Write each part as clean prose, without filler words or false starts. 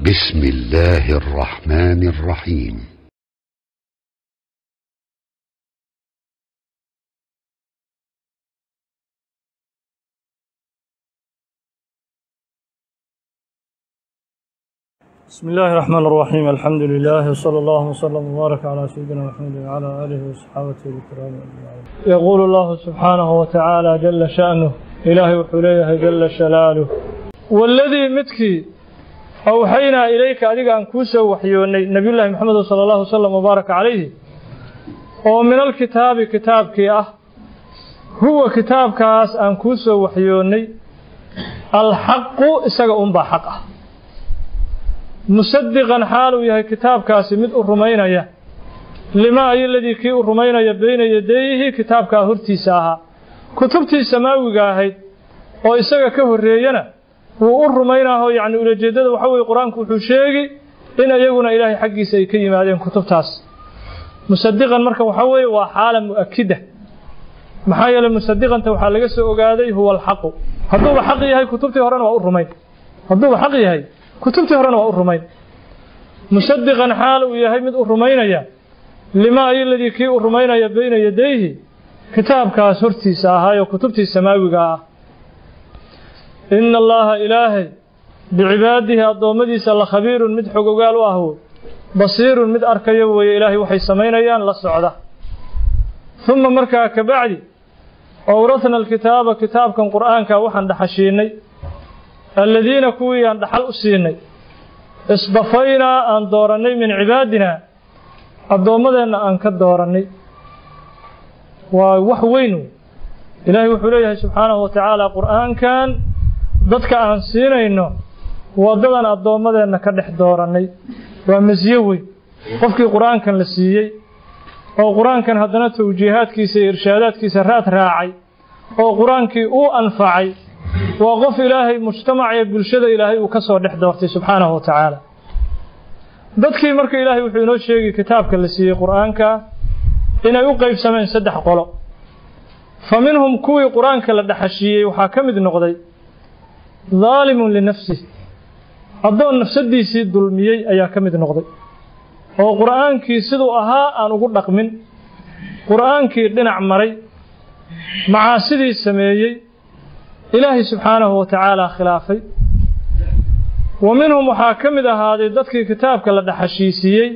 بسم الله الرحمن الرحيم. بسم الله الرحمن الرحيم. الحمد لله وصلى الله وسلم وبارك على سيدنا محمد وعلى آله وصحبه الكرام أجمعين. يقول الله سبحانه وتعالى جل شأنه إلهي وحليه جل شلاله والذي متكي أوحينا إليك أديك أن كوسا وحيوني نبي الله محمد صلى الله عليه وسلم وبارك عليه ومن الكتاب كتابك هو كتاب كاس أن كوسا وحيوني الحق إساق أنبا حقه مصدقا حاله يهي كتاب كاسي مد الرمينية لما أي الذي كي الرمينية بين يديه كتاب كاهرتي ساها كتبتي سماوي قاهد وإساق كهرينا والرمينه يعني أولى جدد وحوي قرآن كوحوشيغي إن يقولنا إلهي حقي سيكي مادين كتب تاس مصدقا مركا وحوي وحالا مؤكدة محايا مصدقا توحى لقسه وقاذي هو الحق هدوب حقي هاي كتبتي هران وأرمين هدوب حقي هاي كتبتي هران وأرمين مصدقا حال ويهي مد أرمين لما أي الذي كي أرمين بين يديه كتاب كاسرتي ساهاي وكتبتي السماوي قاه إن الله إلهي بعباده الضومديس الله خبير مد حقوقال وهو بصير مد أركيو وإلهي وحي سمينيان للسعودة ثم مركا كبعدي أورثنا الكتاب كتابكم قرآنك وحن دحشيني الذين كويان دحل أسيني اصطفينا أن دورني من عبادنا الضومدين أن كدورني ووحوينه إلهي وحليه سبحانه وتعالى قرآن كان dadka aan siinayno wadadan adoomadeena ka dhex dooranay waa masyawi qofkii quraankan la siiyay oo quraankan hadana tawjiihaadkiisa iyo irshaadaadkiisa raad raacay oo quraankii uu anfacay waa qof ilaahay mujtamaca bulshada ilaahay uu ka soo dhex doortay subhanahu wa ta'ala dadkii markii ilaahay wuxuu inoo sheegay kitaabka la siiyay quraanka inay u qaybsameen saddex qolo faminhum kuwii quraanka la dhaxashiyay waxa kamid noqday ظالم لنفسه أدون نفسدي سيد ظلميي أيا كمد نقضي وقرآن كي سيدو أها أن أقول لك من قرآن كي دنع مري مع سيدي السميي إلهي سبحانه وتعالى خلافي ومنهم محاكمة هذه ذاتك كتابك لدحشيسيي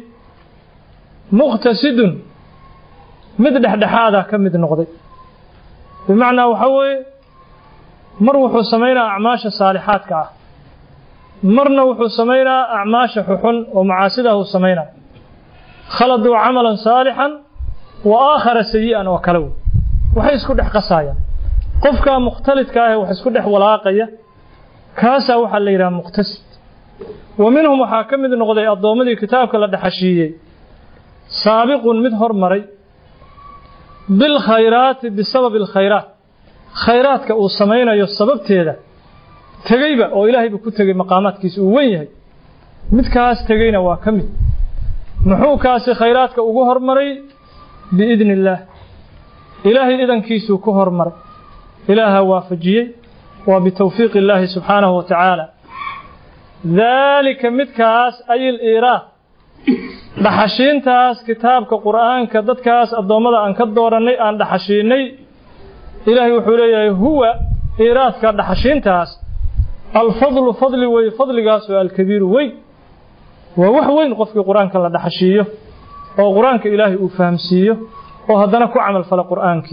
مقتصد مددح هذا كمد نقضي بمعنى وحوي مر وحو سمينا أعماش الصالحات كاه مرنا وحو سمينا أعماش ححن ومعاسده سمينا خلطوا عملا صالحا وآخر سيئا وكلو وحيس كدح قصايا قفك مختلط كاه وحيس كدح ولاقية كاسا وحا ليرا مقتصد ومنهم حاكمة نقضي الضومدي كتابك لدحشيي سابق مدهر مري بالخيرات بسبب الخيرات خيراتك oo sameeynaayo sababteeda tagayba oo ilaahay ku tagay maqaamaadkiisa uu weyn yahay midkaas tagayna waa kamid muxuu kaasi khayraadka ugu hormaray biidnillah ilaahay idankiisu ku hormaray ilaaha waafajiyay wa bitawfiiq ilaahi subhanahu wa ta'ala dhalika midkaas ayil iraa dhaxashiintaas kitaabka quraanka dadkaas adoomada aan ka dooranay aan dhaxashiinay إلهي وحوليه هو إيرادك دحشينتاس الفضل فضل وي فضل قاسو الكبير وي ووحوين قفك قرآنك الله دحشيه أو قرآنك إلهي أفهمسيه وهذا كو عمل فلا قرآنك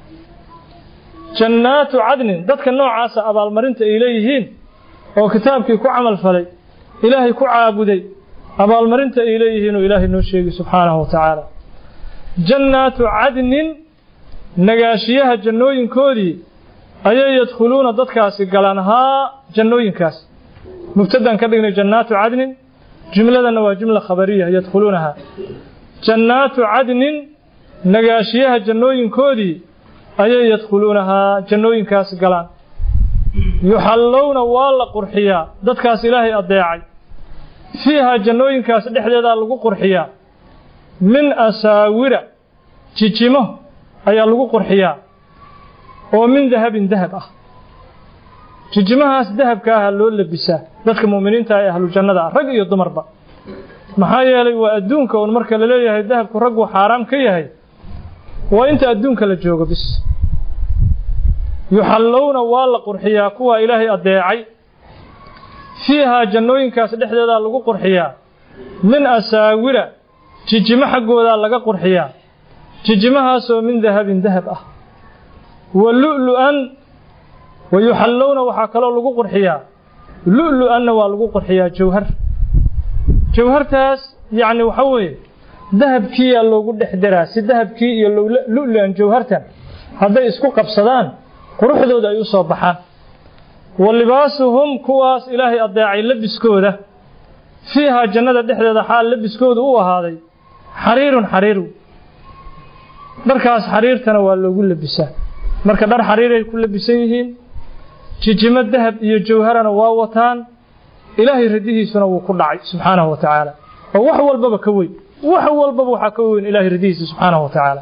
جنات عدن ذاتك النوع عاسى أبا المرنت إليهين أو كتابك كو عمل فلي إلهي كو عابدي أبا المرنت إليهين وإلهي نوشيك سبحانه وتعالى جنات عدن نغاشيها جنوين كودي أي يدخلون ضدكاس قالانها جنوين كاس مبتدا كدغنا جنات عدن جملة نوا جملة خبرية يدخلونها جنات عدن نغاشيها جنوين كودي أي يدخلونها جنوين كاس قالان يحلون والله قرحيا ضدكاس إلهي أضيعي فيها جنوين كاس دحديدا لغو قرحيا من أساور جيجيمه ayaa lagu qurxiyaa oo min dahabin dahab ah jijimahaas dahabka ah loo labisaa dadka muuminiinta ah ee ahlu jannada rag iyo dumarba maxaa yeelay waa adduunka oo marka la leeyahay dahabku raggu xaraam ka yahay waa inta adduunka la joogo bis yuxallawna waa la qurxiyaa kuwa ilaahay adeecay fiiha jannooyinkaas dhexdeeda lagu qurxiyaa min asaawira jijima xaggooda laga qurxiyaa jijimahaasoo min dahabin dahab ah wa lu'lu'an wa yuxallawna waxaa kaloo lagu qurxiyaa lu'lu'anna waa lagu qurxiyaa jawhar jawhartaas yacni waxa weeye dahabkiiyaa loogu dhex daraa si dahabkii iyo lu'lu'an jawhartan hadday isku qabsadaan quruxdooda ay u soo baxaan wa libaasuhum kuwaas ilaahay adeecay labiskooda fiiha jannada dhexdeeda xaal labiskooda u ahaaday xariirun xariiru dharkaas xariirtana waa loogu labisaa marka dhar xariiray ku labisan yihiin jijimo dahab iyo jawharana waa wataan ilaahay radihiisuna wuu ku dhacay subxaanahu wa tacaala oo wax walbaba ka weyn wax walbaba waxaa ka weyn ilaahay radihiisa subxaanahu wa tacaala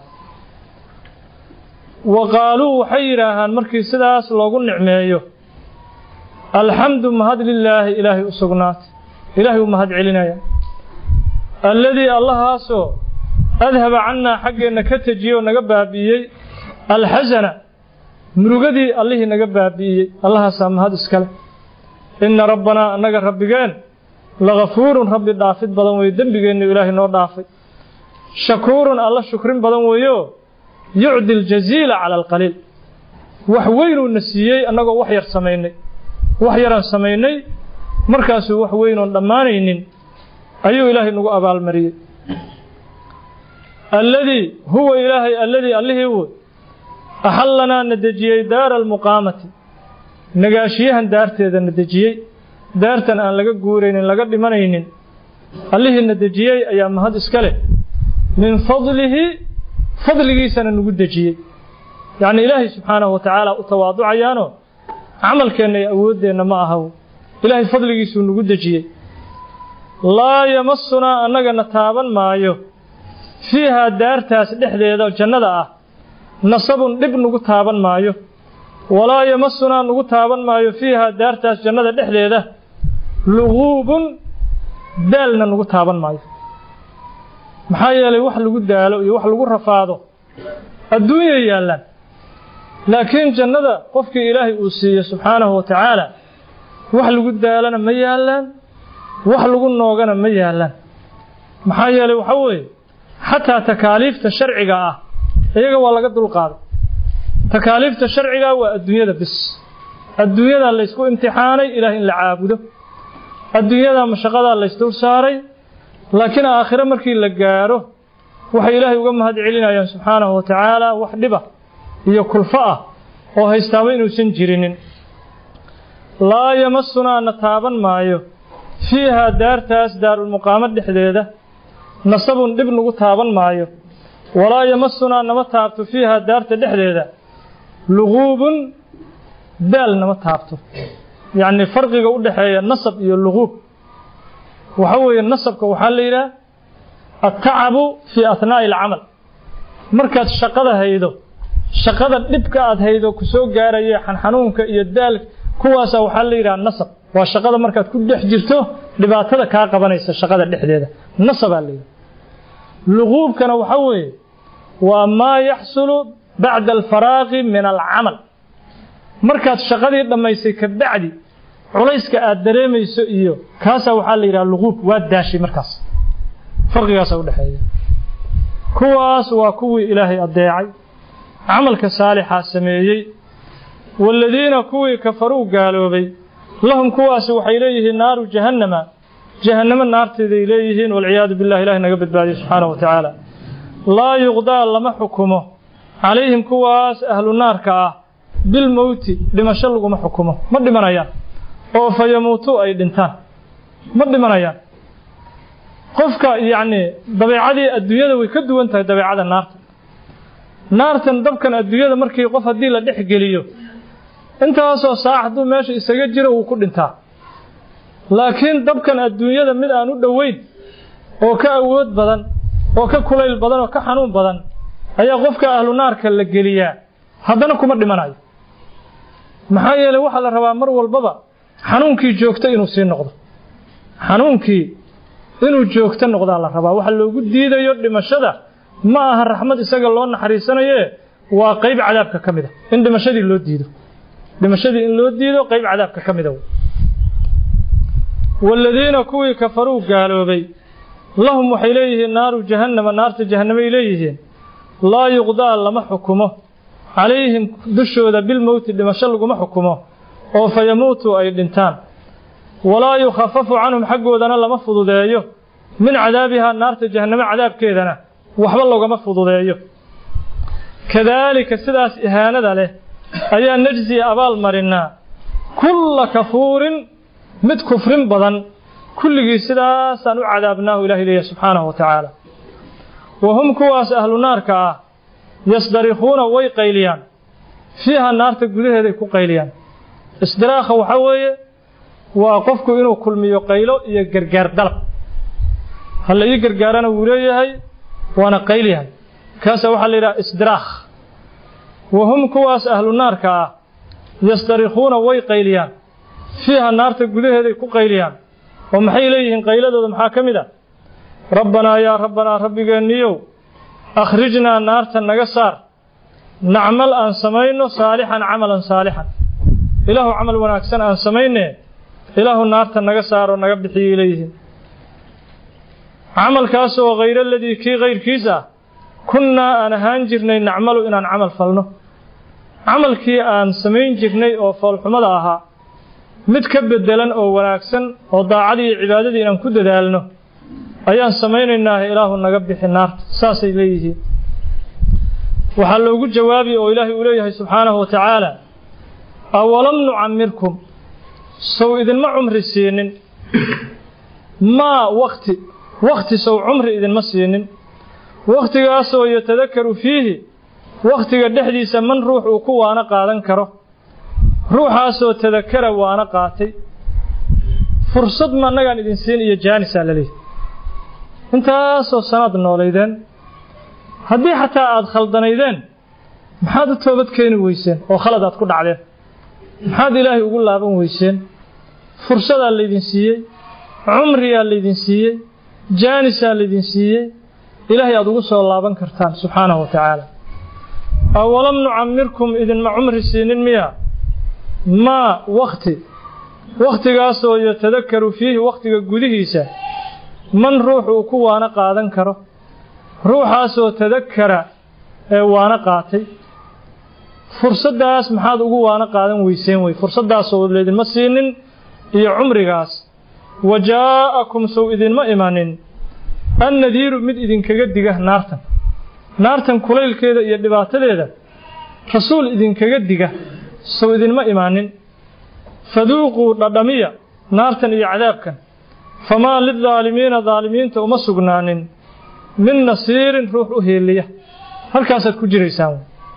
wa qaaluu waxay yidhaahaan markii sidaas loogu nicmeeyo alxamdu mahad lilaahi ilaahay u sugnaatay ilaahay u mahad celinaya alladii allahaasoo adhaba cannaa xaggeenna ka tejiyey oo naga baabi'iyey alxasana murugadii allihii naga baabi'iyey allahaasaa mahad iskale inna rabbanaa annaga rabbigeen lagafuurun rabbi dhaafid badan weeye dembigeennu ilaahay noo dhaafay shakuurun alla shukrin badan weeyo yucdi aljaziila cala alqaliil wax weynuuna siiyey annagoo wax yar samaynay wax yaraan samaynay markaasuu wax weynoon dhammaanaynin ayuu ilaahay nagu abaalmariyey alladii huwa ilaahay alladii allihii wey axallanaa na dejiyey daara almuqaamati nagaashiyahan daarteeda na dejiyey daartan aan laga guuraynin laga dhimanaynin allihii na dejiyey ayaa mahad iska leh min fadlihi fadligiisana nagu dejiyey yacni ilaahay subxaanahu wa tacaala u tawaaducayaanoo camalkeenna iyo awooddeenna ma aha ilaahay fadligiisuu nagu dejiyey laa yamassunaa annagana taaban maayo fiihaa daartaas dhexdeeda jannada ah nasabun dhib nagu taaban maayo walaa yamassunaa nagu taaban maayo fiihaa daartaas jannada dhexdeeda luguubun daalna nagu taaban maayo maxaa yeelay wax lagu daalo iyo wax lagu rafaado adduunyay yaallaan laakiin jannada qofkii ilaahay uu siiyo subxaanahu wa tacaala wax lagu daalana ma yaallaan wax lagu noogana ma yaallaan maxaa yeelay waxa weeye xataa takaaliifta sharciga ah iyaga waa laga dulqaaday takaaliifta sharciga waa adduunyada bis adduunyada la isku imtixaanay ilaahay in la caabudo adduunyada mashaqada la isdul saaray laakiin aakhiro markii la gaaro waxay ilaahay uga mahad celinayaan subxaanahu wa tacaala wax dhiba iyo kulfo ah oo haystaaba inuusan jirinin laa yamassunaa na taaban maayo fiihaa daartaas daarulmuqaamad dhexdeeda nasabun dhib nagu taaban maayo walaa yamassunaa nama taabto fiihaa daarta dhexdeeda luguubun daal nama taabto yacni farqiga u dhexeeya nasab iyo luguub waxa weeye nasabka waxaa la yidhaha attacabu fii ahnaa'i alcamal markaad shaqada haydo shaqada dhibka aad haydo ku soo gaaraya xanuunka iyo daalka kuwaasa waxaa la yidhaha nasab waa shaqada markaad ku dhex jirto dhibaatada kaa qabanaysa shaqada dhexdeeda nasabaa la yidhaha luguubkana waxaa weeye waa maa yaxsulu bacda alfaraaqi min alcamal markaad shaqadii dhammaysay ka bacdi culayska aad dareemayso iyo kaasaa waxaa la yidhaha luguub waa daashay markaas farqigaasaa u dhexeeya kuwaas waa kuwii ilaahay adeecay camalka saalixaa sameeyey waaladiina kuwii kafaruu gaaloobay lahum kuwaasi waxay leeyihiin naaru jahannama jahannamo naarteeday leeyihiin walciyaadu billah ilahay naga badbaadiyo subxaanahu wa tacaala laa yuqdaa lama xukumo calayhim kuwaas ahlu naarka ah bilmowti dhimasho laguma xukumo ma dhimanayaan oo fa yamuutuu ay dhintaan ma dhimanayaan qofka yacni dabeecadii adduunyada way ka duwan tahay dabeecada naartan dabkan adduunyada markii qof haddii la dhex geliyo intaasoo saac hadduu meesha isaga jiro wuu ku dhintaa laakiin dabkan adduunyada mid aan u dhoweyn oo ka awood badan oo ka kulayl badan oo ka xanuun badan ayaa qofka ahlu naarka la geliyaa haddana kuma dhimanayo maxaa yeelay waxa la rabaa mar walbaba xanuunkii joogto inuu sii noqdo xanuunkii inuu joogto noqdaa la rabaa waxa loogu diidayo dhimashada ma aha raxmad isaga loo naxariisanayo waa qayb cadaabka kamid ah in dhimashadii loo diido qayb cadaabka kamid ah walladina kuwii kafaruu gaaloobay lahum waxay leeyihiin naaru jahannama naarta jahannama ilayhiin laa yuqdaa lama xukumo calayhim dushooda bilmowti dhimasho laguma xukumo oo fayamuutu ay dhintaan walaa yukhafafu canhum xaggoodana lama fududeeyo min cadaabihaa naarta jahannama cadaabkeedana waxba loogama fududeeyo kadaalika sidaas ihaanada leh ayaa najzi abaal marinaa kulla kafuurin mid kufrin badan kulligii sidaasaan u cadaabnaahu ilahi leeyahay subxaanahu wa tacaala wahum kuwaas ahlu naarka ah yasdarikuuna way qayliyaan fiiha naarta gudaheeday ku qayliyaan isdiraakha waxaa weeye waa qofku inuu kulmiyo qaylo iyo gargaar dalab halla ii gargaarana wuu leeyahay waana qayliyahay kaasa waxaa la yidhaha isdiraakh wahum kuwaas ahlu naarka ah yasdarikuuna way qayliyaan fiiha naarta gudaheeday ku qayliyaan oo maxay leeyihiin qayladooda maxaa ka mid ah rabbanaa yaa rabbanaa rabbigeenniyow akhrijnaa naarta naga saar nacmal aan samayno saalixan camalan saalixan ilaahu camal wanaagsan aan samaynee ilaahu naarta naga saar oo naga bixiyay leeyihiin camalkaasoo hayra aladii kii kayrkiisa ah kunnaa aan ahaan jirnay nacmalu inaan camal falno camalkii aan samayn jirnay oo foolxumada ahaa mid ka bedelan oo wanaagsan oo daacadii iyo cibaadadii inaan ku dadaalno ayaan samaynaynaa ilaahu naga bixi naarta saasay leeyihiin waxaa loogu jawaabi oo ilaahay uu leeyahay subxaanahu wa tacaala awalam nucamirkum sow idinma cumri siinin maa wakti sow cumri idinma siinin wakhtigaasoo yatadakaru fiihi wakhtiga dhexdiisa man ruux uu ku waana qaadan karo ruuxaasoo tadakara waana qaatay fursad ma annagaan idin siin iyo jaanisaa la leeyahy intaasoo sanaad noolaydeen haddii xataa aad khaldanaydeen maxaad u toobad keeni weyseen oo khalad aad ku dhacdeen maxaad ilaahay ugu laaban weyseen fursadaa laydin siiyey cumriyaa laydin siiyey jaanisaa laydin siiyey ilaahay aad ugu soo laaban kartaan subxaanahu wa tacaala awalam nucamirkum idinma cumri siinin miya maa wakhtigaasoo yatadakaru fiihi wakhtiga gudihiisa man ruux uu ku waana qaadan karo ruuxaasoo tadakara ee waana qaatay fursaddaas maxaad ugu waana qaadan weyseen wey fursaddaasoo laydinma siinin iyo cumrigaas wajaa'akum sow idinma imanin annadiiru mid idinkaga diga naartan kulaylkeeda iyo dhibaatadeeda rasuul idinkaga diga sow idinma imaanin faduuquu dhadhamiya naartan iyo cadaabkan famaa lidaalimiina daalimiinta uma sugnaanin min nasiirin ruux u heeliya halkaasaad ku jiraysaan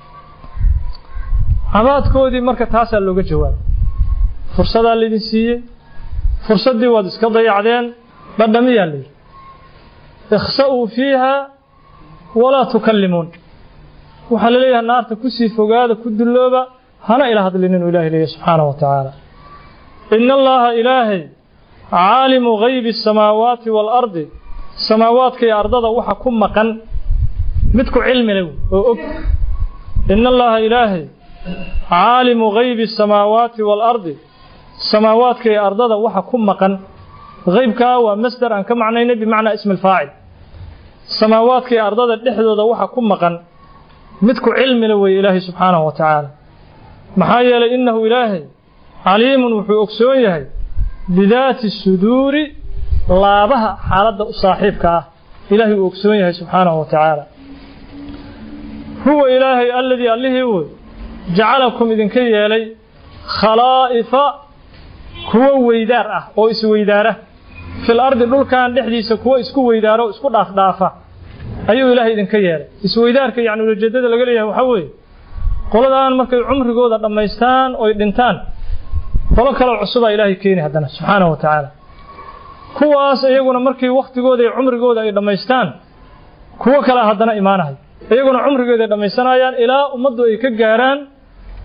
cabaadkoodii marka taasaa looga jawaabay fursadaa laydin siiyey fursaddii waad iska dayacdeen dhadhamiyaa layidhi ikhsa'uu fiiha walaa tukallimuun waxaa la leeyahay naarta kusii fogaada ku dullooba hana ila hadlin inuu ilaahay leeyahay subxaanahu wa tacaala ina allaha ilaahay caalimu haybi asamaawaati waalardi samaawaadka iyo ardada waxa ku maqan mid ku cilmi leh oo og ina allaha ilaahay caalimu haybi asamaawaati waalardi samaawaadka iyo ardada waxa ku maqan haybkaa waa masdar aan ka macnaynay bimacnaa ismi alfaacil samaawaadka iyo ardada dhexdooda waxa ku maqan mid ku cilmi leh weeye ilaahay subxaanahu wa tacaala maxaa yeelay innahu ilaahay caliimun wuxuu ogsoon yahay bidaati suduuri laabaha xaaladda u saaxiibka ah ilaahay uu ogsoon yahay subxaanahu wa tacaala huwa ilaahay alladii allihii wey jacalakum idinka yeelay khalaa'ifa kuwo weydaar ah oo isweydaara fil ardi dhulkan dhexdiisa kuwo isku weydaaro isku dhaafdhaafa ayuu ilaahay idinka yeelay isweydaarka yacni ujeeddada laga leeyahay waxaa weeye qoladaan markay cumrigooda dhammaystaan oy dhintaan qolo kaloo cusubaa ilaahay keeni haddana subxaanahu wa tacaala kuwaas iyaguna markii wakhtigooda iyo cumrigooda ay dhammaystaan kuwo kale haddana imaanahay iyaguna cumrigooda ay dhammaysanayaan ilaa ummaddu ay ka gaaraan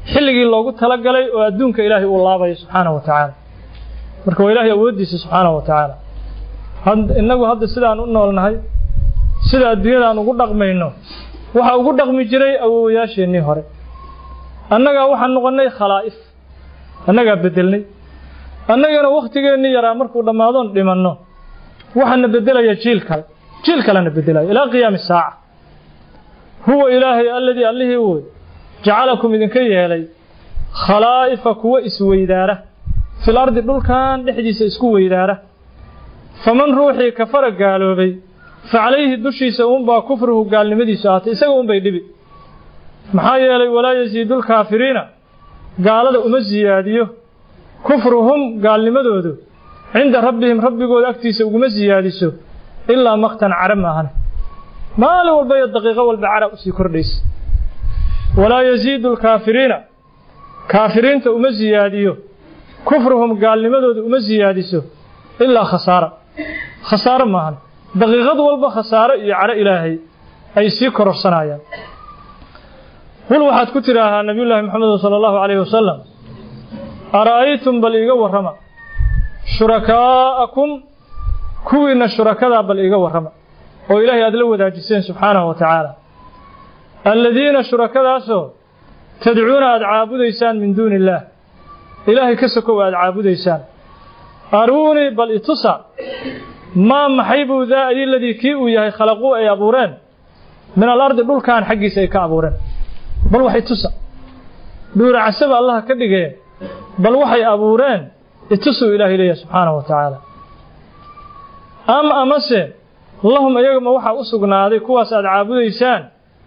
xilligii loogu talagalay oo adduunka ilaahay uu laabayo subxaanahu wa tacaala marka waa ilaahay awooddiisa subxaanahu wa tacaala innagu hadda sidaan u noolnahay sida adduunyadaan ugu dhaqmayno waxa ugu dhaqmi jiray awoowayaasheennii hore annagaa waxaan noqonnay khalaa'if annagaa beddelnay annagana wakhtigeennii yaraa markuu dhammaadoon dhimanno waxaana beddelaya jiil kalena beddelaya ilaa qiyaami saaca huwa ilaahay alladii allihii wey jacalakum idinka yeelay khalaa'ifa kuwa isweydaara fil ardi dhulkan dhexdiisa isku weydaara faman ruuxii kafara gaaloobay facalayhi dushiisa uunbaa kufruhu gaalnimadiisu ahaatay isaga uunbay dhibi maxaa yeelay walaa yasiidu lkaafiriina gaalada uma siyaadiyo kufruhum gaalnimadoodu cinda rabbihim rabbigooda agtiisa uguma siyaadiso ilaa maqtan cara maahane maalin walba iyo daqiiqo walba cara usii kordhaysa walaa yasiidu lkaafiriina kaafiriinta uma siyaadiyo kufruhum gaalnimadoodu uma siyaadiso ilaa khasaaro maahan daqiiqad walba khasaaro iyo caro ilaahay ay sii kororsanayaan qul waxaad ku tidhaahaa nabiyullaahi maxamed sala allahu calayhi wasalam ara'aytum bal iiga warrama shurakaa'akum kuwiinna shurakadaa bal iiga warrama oo ilaahay aad la wadaajiseen subxaanahu wa tacaala alladiina shurakadaasoo tadcuuna aad caabudaysaan min duuni illaah ilaahay ka sokow aad caabudaysaan aruunii bal itusa maa maxay buu daa adiladii kii uu yahay khalaquu ay abuureen min alardi dhulkan xaggiisa ay ka abuureen bal waxay tusa dhuuracasaba allaha ka dhigeen bal waxay abuureen itusuu ilaahay leeyahay subxaanahu wa tacaala amase lahum iyagama waxaa u sugnaaday kuwaas aad caabudaysaan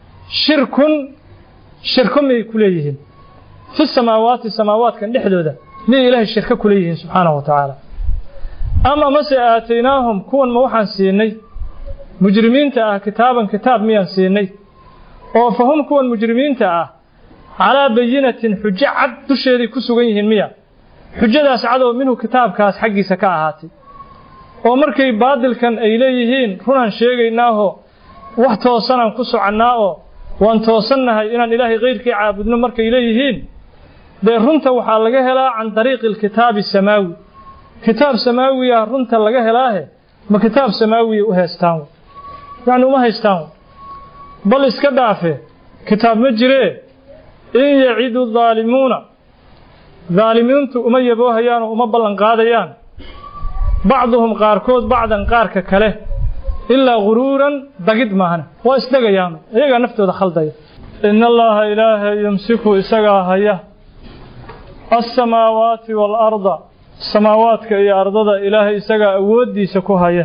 shirko miyay ku leeyihiin fi samaawaati samaawaadkan dhexdooda miyay ilaahay shirko ku leeyihiin subxaanahu wa tacaala amase aataynaahum kuwan ma waxaan siinay mujrimiinta ah kitaab miyaan siinay oo fahum kuwan mujrimiinta ah calaa bayinatin xujo cad dusheeday ku sugan yihiin miya xujadaas cadoo minhu kitaabkaas xaggiisa ka ahaatay oo markay baadilkan ay leeyihiin runaan sheegaynaahoo wax toosanaan ku soconnaa oo waan toosannahay inaan ilaahay kayrkii caabudno markay leeyihiin dee runta waxaa laga helaa can dariiqi alkitaabi samaawi kitaab samaawiya runta laga helaahe ma kitaab samaawiya u haystaan yacni uma haystaan bal iska dhaafe kitaab ma jiree in yacidu daalimuuna daalimiintu uma yaboohayaan oo uma ballan qaadayaan bacduhum qaarkood bacdan qaarka kale ilaa guruuran dagid maahan waa isdegayaan iyagaa naftooda khaldaya in allaha ilaahay yumsiku isagaa haya alsamaawaati waalarda samaawaadka iyo ardada ilaahay isagaa awooddiisa ku haya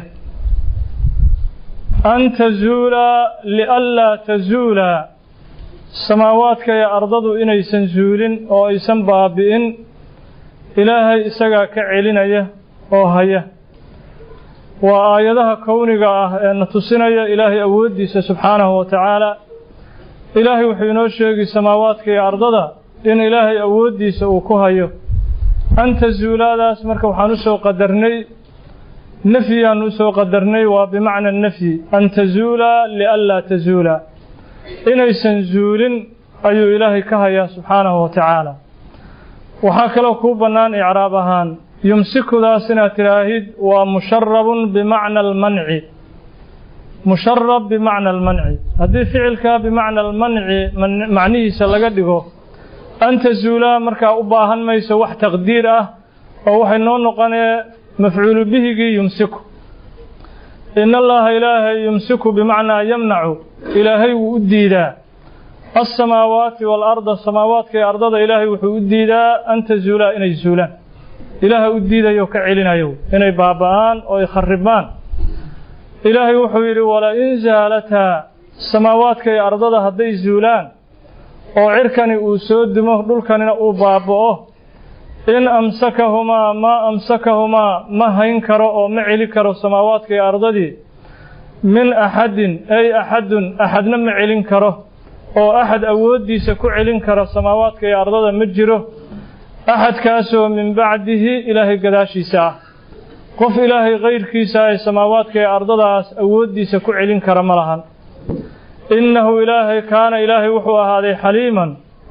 an tazuulaa lianlaa tazuulaa samaawaadka iyo ardadu inaysan zuulin oo aysan baabi'in ilaahay isagaa ka celinaya oo haya waa aayadaha kowniga ah ee na tusinaya ilaahay awooddiisa subxaanahu wa tacaala ilaahay wuxuu inoo sheegi samaawaadka iyo ardada in ilaahay awooddiisa uu ku hayo an tazuulaadaas marka waxaan u soo qadarnay nafyiyaan u soo qadarnay waa bimacna nafyi an tazuulaa lianlaa tazuulaa inaysan zuulin ayuu ilaahay ka hayaa subxaanahu wa tacaala waxaa kaloo kuu bannaan icraab ahaan yumsikudaas inaad tidhaahid waa musharabun bimacna almanci musharab bimacna almanci haddii ficilka bimacna almanci macnihiisa laga dhigo an tazuulaa markaa u baahan mayso wax taqdiir ah oo waxay noo noqonee mafcuulu bihigii yumsiku in allaha ilaahay yumsiku bimacnaa yamnacu ilaahay wuu u diidaa alsamaawaati waalarda samaawaadka iyo ardada ilaahay wuxuu u diidaa an tazuulaa inay zuulaan ilaaha u diidayo ka celinayo inay baaba'aan oo ay kharribmaan ilaahay wuxuu yidhi walain zaalataa samaawaadka iyo ardada hadday zuulaan oo cirkani uu soo dumo dhulkanina uu baaba'o in amsakahumaa ma hayn karo oo ma celi karo samaawaadka iyo ardadii min axadin ay axadun axadna ma celin karo oo axad awooddiisa ku celin kara samaawaadka iyo ardada ma jiro axadkaasoo min bacdihi ilaahay gadaashiisa ah qof ilaahay kayrkiisa ay samaawaadka iyo ardadaas awooddiisa ku celin kara ma lahan innahu ilaahay kaana ilaahay wuxuu ahaaday xaliiman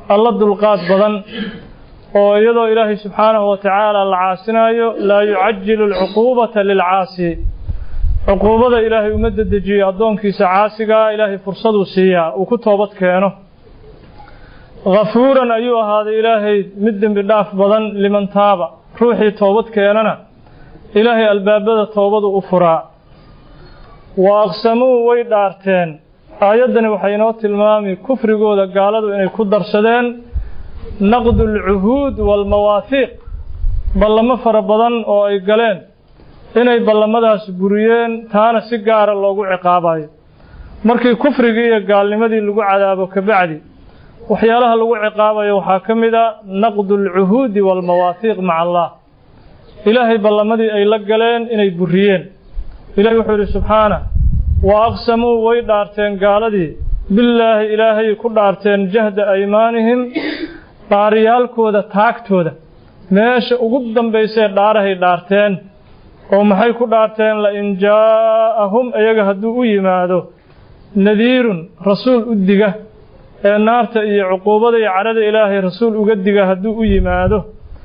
alla dulqaad badan oo iyadoo ilaahay subxaanahu wa tacaala la caasinayo laa yucajilu alcuquubata lilcaasi cuquubada ilaahay uma dedejiyo addoonkiisa caasigaa ilaahay fursaduu siiyaa uu ku toobad keeno ghafuuran ayuu ahaaday ilaahay mid dembi dhaaf badan liman taaba ruuxii toobad keenana ilaahay albaabada toobadu u furaa wa aqsamuu way dhaarteen aayaddani waxay inoo tilmaami kufrigooda gaaladu inay ku darsadeen naqdu alcuhuud waalmawaafiiq ballamo fara badan oo ay galeen inay ballamadaas buriyeen taana si gaara loogu ciqaabayo markii kufrigii iyo gaalnimadii lagu cadaabo kabacdi waxyaalaha lagu ciqaabayo waxaa ka mid a naqdu alcuhuudi waalmawaafiiq maca allah ilaahay ballamadii ay la galeen inay buriyeen ilahay wuxuu yidhi subxaanah wa aqsamuu way dhaarteen gaaladii billaahi ilaahay ku dhaarteen jahda aymaanihim dhaariyaalkooda taagtooda meesha ugu dambaysee dhaarahay dhaarteen oo maxay ku dhaarteen lain jaa'ahum iyaga hadduu u yimaado nadiirun rasuul u diga ee naarta iyo cuquubada iyo cadhada ilaahay rasuul uga diga hadduu u yimaado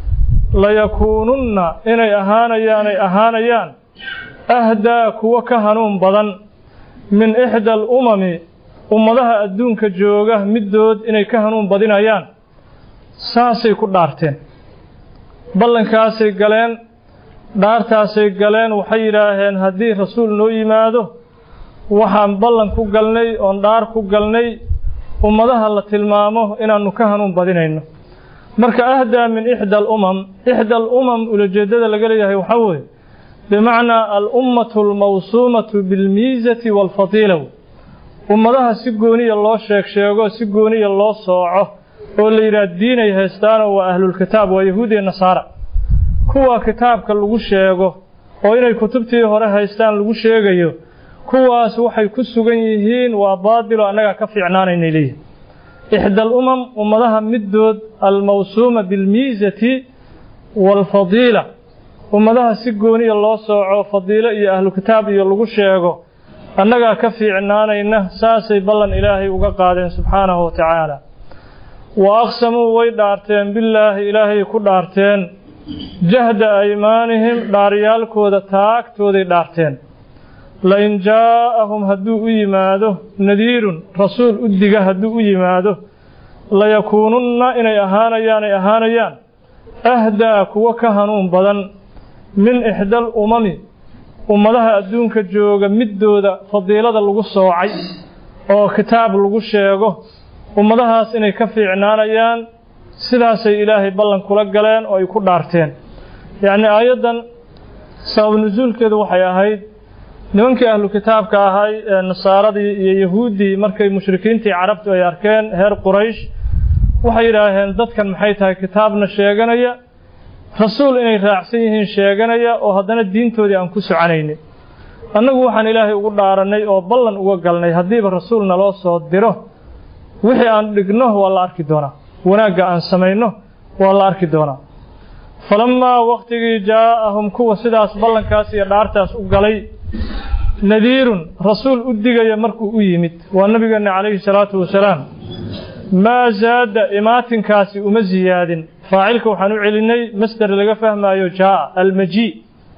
layakuununna inay ahaanayaan ahdaa kuwa ka hanuun badan min ixda alumami ummadaha adduunka jooga middood inay ka hanuun badinayaan saasay ku dhaarteen ballankaasay galeen dhaartaasay galeen waxay yidhaaheen haddii rasuul noo yimaado waxaan ballan ku galnay oon dhaar ku galnay ummadaha la tilmaamo inaannu ka hanuun badinayno marka ahdaa min ixda alumam ulajeeddada laga leeyahay waxaa weeye bimacnaa alummatu almawsuumatu bilmiisati waalfadiila ummadaha si gooniya loo sheego si gooniya loo sooco oo la yidhaah diinay haystaanoo waa ahlulkitaab waa yahuud iyo nasaara kuwa kitaabka lagu sheego oo inay kutubtii hore haystaan lagu sheegayo kuwaas waxay ku sugan yihiin waa baadilo annagaa ka fiicnaanaynay leeyihin ixda alumam ummadaha middood almawsuuma bilmiisati waalfadiila ummadaha si gooniya loo sooco fadiilo iyo ahlukitaab iyo lagu sheego annagaa ka fiicnaanayna saasay ballan ilaahay uga qaadeen subxaanahu wa tacaala wa aqsamuu way dhaarteen billaahi ilaahay ku dhaarteen jahda aymaanihim dhaariyaalkooda taagtooday dhaarteen lain jaa'ahum hadduu u yimaado nadiirun rasuul u diga hadduu u yimaado layakuununna inay ahaanayaan ahdaa kuwa ka hanuun badan min ixda alumami ummadaha adduunka jooga middooda fadiilada lagu soocay oo kitaab lagu sheego ummadahaas inay ka fiicnaanayaan sidaasay ilaahay ballan kula galeen oo ay ku dhaarteen yacni aayaddan sabab nusuulkeedu waxay ahayd nimankii ahlu kitaabka ahay ee nasaaradii iyo yahuuddii markay mushrikiintii carabtu ay arkeen reer quraysh waxay yidhaaheen dadkan maxay tahay kitaabna sheeganaya rasuul inay raacsan yihiin sheeganaya oo haddana diintoodii aan ku soconaynin annagu waxaan ilaahay ugu dhaarannay oo ballan uga galnay haddiiba rasuul naloo soo diro wixii aan dhigno waa la arki doonaa wanaagga aan samayno waa la arki doonaa falammaa waqtigii jaa'ahum kuwa sidaas ballankaas iyo dhaartaas u galay nadiirun rasuul u digaya markuu u yimid waa nabigeenna calayhi salaatu wasalaam maa zaada imaatinkaasi uma ziyaadin faacilka waxaan u celinay masdar laga fahmaayo jaa'a almajii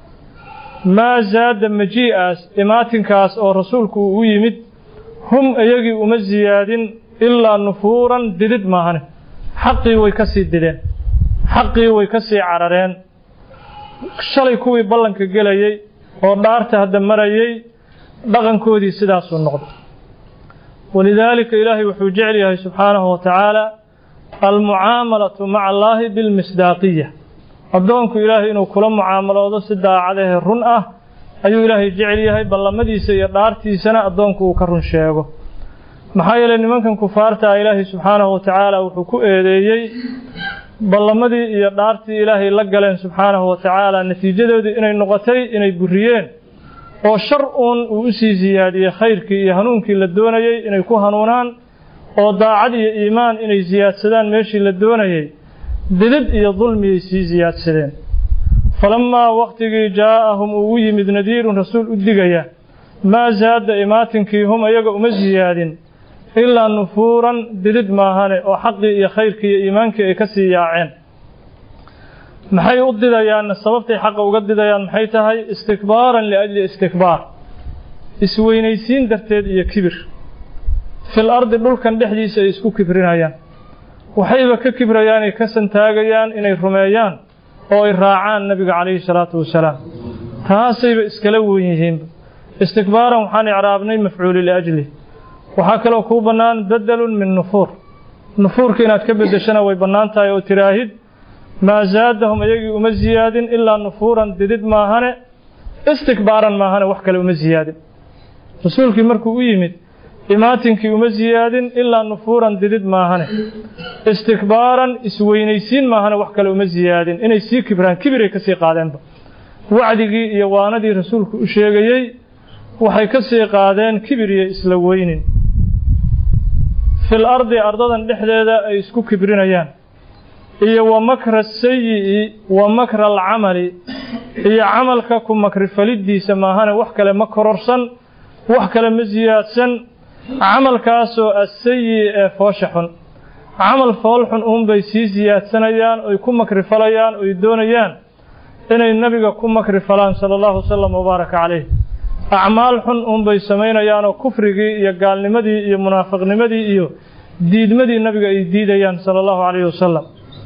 maa zaada majii'aas imaatinkaas oo rasuulku uu u yimid hum iyagii uma ziyaadin ilaa nufuuran didid maahane xaqii way ka sii dideen xaqii way ka sii carareen shalay kuwii ballanka gelayay oo dhaarta hadda marayay dhaqankoodii sidaasuu noqday walidaalika ilaahay wuxuu jecel yahay subxaanahu wa tacaala almucaamalatu maca allaahi bilmisdaaqiya addoonku ilaahay inuu kula mucaamaloodo si daacadahe run ah ayuu ilaahay jecel yahay ballamadiisa iyo dhaartiisana addoonku uu ka run sheego maxaa yeelay nimankan kufaarta ah ilaahay subxaanahu wa tacaala wuxuu ku eedeeyey ballamadii iyo dhaartii ilaahay la galeen subxaanahu wa tacaala natiijadoodii inay noqotay inay buriyeen oo shar uun uu u sii siyaadiyey khayrkii iyo hanuunkii la doonayey inay ku hanuunaan oo daacad iyo iimaan inay siyaadsadaan meeshii la doonayey didid iyo dulmiyay sii siyaadsadeen falammaa waqtigii jaa'ahum uu u yimid nadiirun rasuul u digaya maa zaada imaatinkii hum iyaga uma siyaadin إلا نفورا دلد ماهاني وحقي يا خيرك يا إيمانك يا كسي يا عين محي أدديان السببتي حق أدديان محي تهي استكبارا لأجل استكبار isweynaysiin darteed iyo kibir fil ardi dhulkan dhexdiisa ay isku kibrinayaan waxayba ka kibrayaan ay ka santaagayaan inay rumeeyaan oo ay raacaan nabiga kaleey salaatu wasalaam taasayba iskala weyn yihiin istikbaaran waxaan icraabnay mafcuul li ajli waxa kale oo ku banaan badalun min nufuurka inaad ka bedeshana way banaan tahay oo tiraahid ma zaadahum ayagii uma ziyaadin ilaa nufuuran didid maahane istikbaaran maahane wax kale uma ziyaadin rasuulkii markuu u yimid imaatinkii uma ziyaadin ilaa nufuuran didid maahane istikbaaran isweynaysiin maahane wax kale uma ziyaadin inay sii kibraan kibiray ka sii qaadeenba wacdigii iyo waanadii rasuulku u sheegayay waxay ka sii qaadeen kibir iyo isla weynin fil ardi ardadan dhexdeeda ay isku kibrinayaan iyo wa makra sayyi wa makra al-amali iyo amalka ku makri falidiisa maahane wax kale ma kororsan wax kale ma ziyaadsan amalkaas oo as-sayyi fooshaxun amal foolxun bay sii ziyaadsanayaan oo ku makri falayaan oo doonayaan inay nabiga ku makri falaan sallallahu alayhi wasallam mubarak alayhi a'maal xun bay sameynayaan oo kufrigii iyo gaalnimadii iyo munaafiqnimadii iyo diidmadii nabiga ay diidayaan sallallahu alayhi wasallam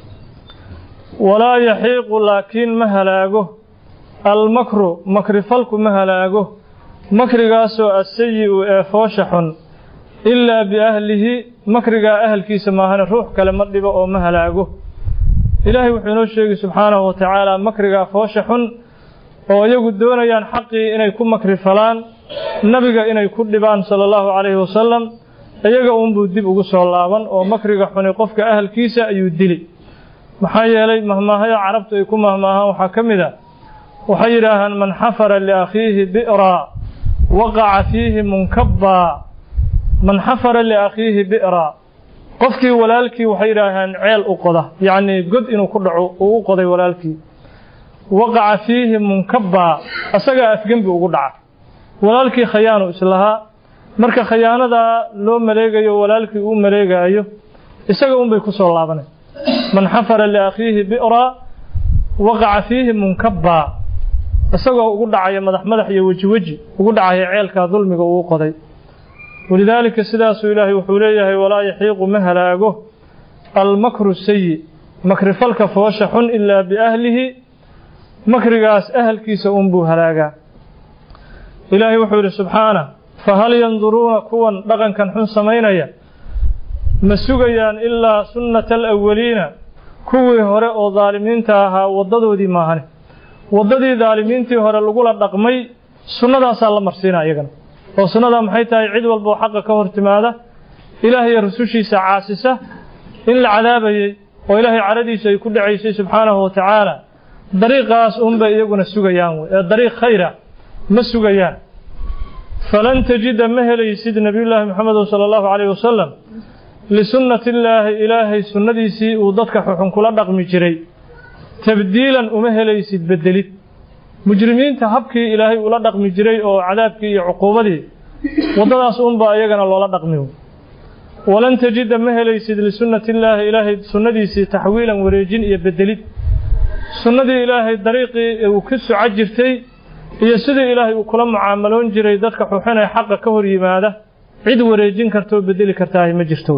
wala yahiqu laakin mahalaago al-makru makri falku mahalaago makrigaasoo as-sayyi fooshaxun ilaa biahlihi makrigaa ahalkiisa maahane ruux kale ma dhibo oo ma halaago ilaahay wuxuu inoo sheegay subxaanahu wa tacaala makrigaa fooshaxun oo iyagu doonayaan xaqii inay ku makri falaan nabiga inay ku dhibaan sala allahu calayhi wasalam iyaga uunbuu dib ugu soo laaban oo makriga xuni qofka ahalkiisa ayuu dili maxaa yeelay mahmaahaya carabtu ay ku mahmaahaan waxaa ka mid a waxay yidhaahaan man xafara liakhiihi bi'ra waqaca fiihi munkabba man xafara liakhiihi bi'ra qofkii walaalkii waxay yidhaahaan ceel u qoda yacni god inuu ku dhaco uu u qoday walaalkii waqaca fiihi munkabba asagaa afgembi ugu dhaca walaalkii khayaanu islahaa marka khayaanadaa loo maleegayo walaalkii uu maleegayo isaga unbay ku soo laabanay man xafara liakhiihi bi'ra waqaca fiihi munkabba isagoo ugu dhacaya madax iyo waji ugu dhacaya ceelka dulmiga uu qoday walidaalika sidaasuu ilaahay wuxuu leeyahay walaa yahiiqu mahalaago al-makru sayyi makri falka foosha xun ilaa biahlihi makrigaas ahalkiisa buu halaagaa ilaahay wuxuu yidhi subxaana fahal yanduruuna kuwan dhaqankan xun samaynaya ma sugayaan ilaa sunnata alawwaliina kuwii hore oo daalimiinta ahaa wadadoodii maahane wadadii daalimiintii hore lagula dhaqmay sunnadaasaa la marsiinaa iyagana oo sunnada maxay tahay cid walba oo xaqa ka hortimaada ilaahay rasuushiisa caasisa in la cadaabayay oo ilaahay caradiisa ay ku dhacaysay subxaanahu wa tacaala dariiqaas unbay iyaguna sugayaan ee dariiq khayra ma sugayaan falan tajida ma helaysid nabiyullaahi maxamed sallallahu alayhi wasallam lisunnati illaahi ilaahay sunnadiisii uu dadka xukun kula dhaqmi jiray tabdiilan uma helaysid bedelid mujrimiinta habkii ilaahay ula dhaqmi jiray oo cadaabkii iyo cuquubadii wadadaas unbaa iyagana loola dhaqmiyo walan tajida ma helaysid lisunnati illaahi ilaahay sunnadiisii taxwiilan wareejin iyo bedelid sunnadii ilaahay dariiqii uu ka soco jirtay iyo sidii ilaahay uu kula mucaamaloon jiray dadka xuxinay xaqa ka hor yimaada cid wareejin karto bedeli kartaa ma jirto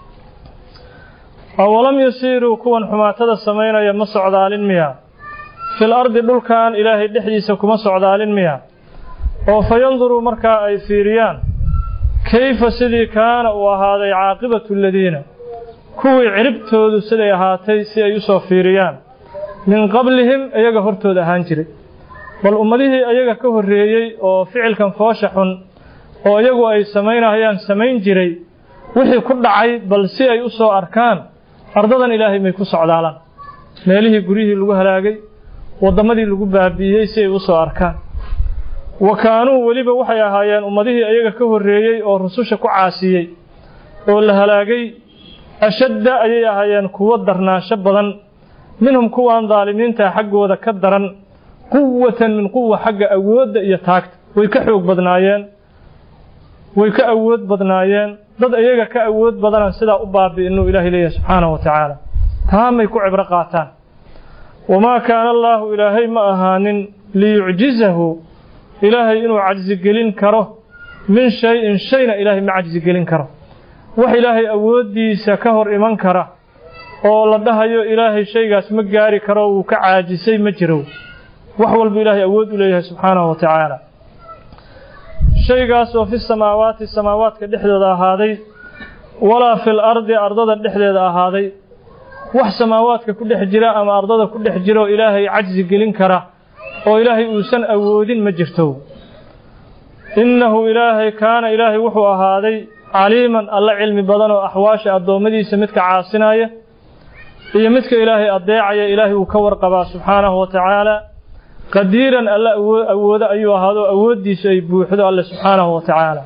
awalam yasiiruu kuwan xumaatada samaynaya ma socdaalin miya fil ardi dhulkan ilaahay dhexdiisa kuma socdaalin miya oo fayanduruu markaa ay fiiriyaan kayfa sidii kaana uu ahaaday caaqibatu aladiina kuwii ciribtoodu siday ahaatay si ay u soo fiiriyaan min qablihim iyaga hortooda ahaan jiray bal ummadihii iyaga ka horreeyey oo ficilkan foosha xun oo iyagu ay samaynayaan samayn jiray wixii ku dhacay bal si ay u soo arkaan ardadan ilaahay may ku socdaalaan meelihii guryihii lagu halaagay wadamadii lagu baabi'iyey si ay u soo arkaan wa kaanuu weliba waxay ahaayeen ummadihii iyaga ka horreeyey oo rususha ku caasiyey oo la halaagay ashadda ayay ahaayeen kuwo darnaasho badan minhum kuwaan daalimiinta xaggooda ka daran quwwatan min quwwa xagga awoodda iyo taagta way ka xoog badnaayeen way ka awood badnaayeen dad iyaga ka awood badan sida u baabi'ino ilaahay leeyahay subhanahu wa ta'ala taamay ku cibra qaataan wama kaana allah ilaahay ma ahaanin liyu'jizahu ilaahay inuu cajzi gelin karo min shay'in shayna ilaahay ma cajzi gelin karo wax ilaahay awoodiisa ka hor iman kara oo la dhahayo ilaahay shaygaas ma gaari karo uu ka caajisay ma jiro wax walba ilaahay awood u leeyahay subhanahu wa ta'ala shaygaas oo fi samaawaadka dhexdooda ahaaday wala fil ardi ardada dhexdeeda ahaaday wax samaawaadka ku dhex jira ama ardada ku dhex jiro ilaahay cajzi gelin kara oo ilaahay uusan awoodin ma jirto innahu ilaahay kaana ilaahay wuxuu ahaaday caliiman alla cilmi badan oo axwaasha adoomadiisa midka caasinaya iyo midka ilaahay adeecaya ilaahay uu ka warqabaa subhanahu wa ta'ala qadiiran alla awooda ayuu ahaado awoodiisa ay buuxdo alla subhanahu wa ta'ala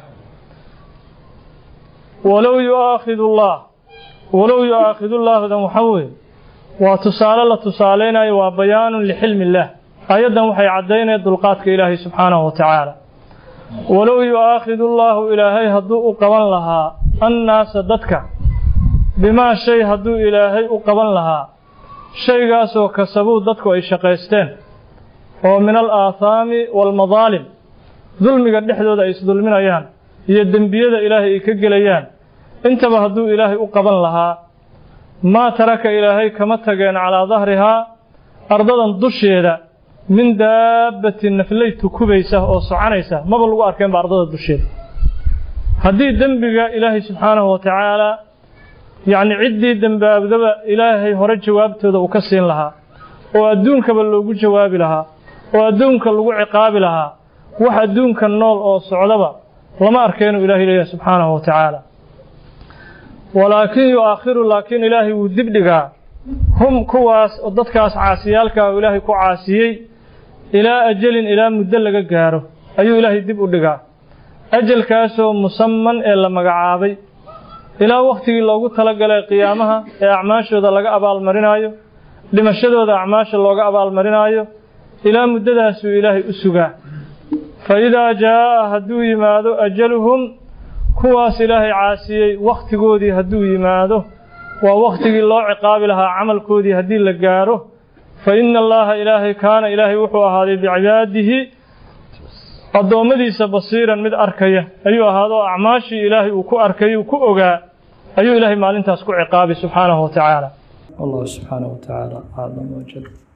walaw yu'akhidhu Allah dan waxawey waa tusaale la tusaaleynayo waa bayaanun li xilmillah ayadan waxay cadeynayaan dulqaadka ilaahay subhanahu wa ta'ala walaw yu'akhidhu Allah ilaahay haduu u qaban lahaa annaas dadka bima shay haduu ilaahay u qaban lahaa shaygaas oo kasabuu dadku ay shaqeysteen oo min al-aathami wal madaalim dulmiga dhexdooda ay isdulminayaan iyo dambiyada ilaahay ay ka gelayaan intaba haduu ilaahay u qaban lahaa ma taraka ilaahay kama tageen ala dhahriha ardadan dusheeda min daabatin naflaytu kubaysa oo soconaysa maba lagu arkeen ardada dusheeda hadii dambiga ilaahay subhanahu wa ta'ala yaani cidii dambaabdaba ilaahay hore jawaabtooda uu ka siin lahaa oo adduunkaba loogu jawaabi lahaa oo adduunka lagu ciqaabi lahaa wax adduunka nool oo socdaba lama arkeeno ilaahay leeyahay subhanahu wa ta'ala walaakin yu'akhiru laakin ilaahay uu dibdhigaa hum kuwaas oo dadkaas caasiyaalka ilaahay ku caasiyay ilaa ajalin ilaa muddo laga gaaro ayuu ilaahay dib u dhigaa ajalkaas oo musamman ee la magacaabay ilaa waqtigii loogu talagalay qiyaamaha ee acmaashooda laga abaal marinayo dhimashadooda acmaasha looga abaal marinayo ilaa muddadaas uu ilaahay u sugaa fa idaa jaa haduu yimaado ajaluhum kuwaas ilaahay caasiyay waqtigoodii haduu yimaado waa waqtigii loo ciqaabi lahaa camalkoodii hadii la gaaro fa inna allaha ilaahay kaana ilaahay wuxuu ahaaday bi'ibaadihi adoomadiisa basiiran mid arkaya ayuu ahaado acmaashii ilaahay uu ku arkay uu ku ogaa ayuu ilaahay maalintaas ku ciqaabi subhanahu wa ta'ala Allah subhanahu wa ta'ala a'lam wa jalla